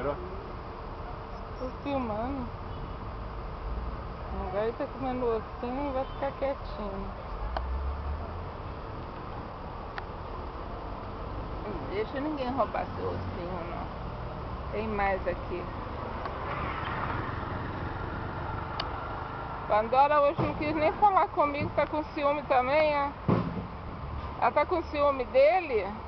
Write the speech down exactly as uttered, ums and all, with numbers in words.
Parou? Tô filmando. Agora ele tá comendo ossinho e vai ficar quietinho. Não deixa ninguém roubar seu ossinho, não. Tem mais aqui. Pandora hoje não quis nem falar comigo, tá com ciúme também, ó. Ela tá com ciúme dele?